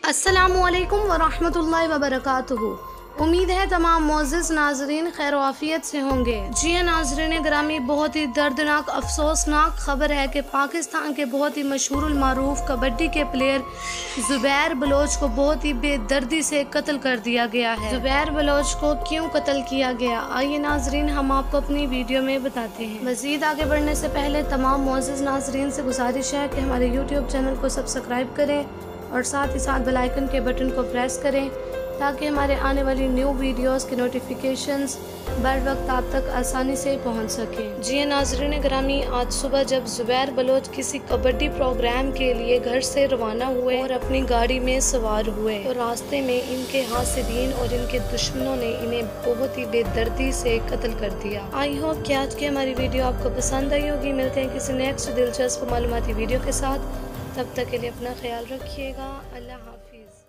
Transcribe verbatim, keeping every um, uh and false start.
अस्सलामुअलैकुम वरहमतुल्लाहि वबरकातुहू। उम्मीद है तमाम मोअज़्ज़िज़ नाज़रीन खैर वाफ़ियत से होंगे। जी हाँ नाज़रीन ग्रामी, बहुत ही दर्दनाक अफसोसनाक खबर है कि पाकिस्तान के बहुत ही मशहूर मारूफ कबड्डी के प्लेयर ज़ुबैर बलोच को बहुत ही बेदर्दी से कत्ल कर दिया गया है। ज़ुबैर बलोच को क्यों कत्ल किया गया, आइए नाज़रीन हम आपको अपनी वीडियो में बताते हैं। मज़ीद आगे बढ़ने से पहले तमाम मोअज़्ज़िज़ नाज़रीन से गुजारिश है कि हमारे यूट्यूब चैनल को सब्सक्राइब करें और साथ ही साथ बेल आइकन के बटन को प्रेस करें ताकि हमारे आने वाली न्यू वीडियोस के नोटिफिकेशंस बर वक्त आप तक आसानी से पहुंच सकें। जी नाज़रीन ग्रामी, आज सुबह जब ज़ुबैर बलोच किसी कबड्डी प्रोग्राम के लिए घर से रवाना हुए और अपनी गाड़ी में सवार हुए तो रास्ते में इनके हासिदीन और इनके दुश्मनों ने इन्हें बहुत ही बेदर्दी से कत्ल कर दिया। आई होप कि आज की हमारी वीडियो आपको पसंद आई होगी। मिलते हैं किसी नेक्स्ट दिलचस्प मालूमाती वीडियो के साथ, तब तक के लिए अपना ख्याल रखिएगा। अल्लाह हाफिज़।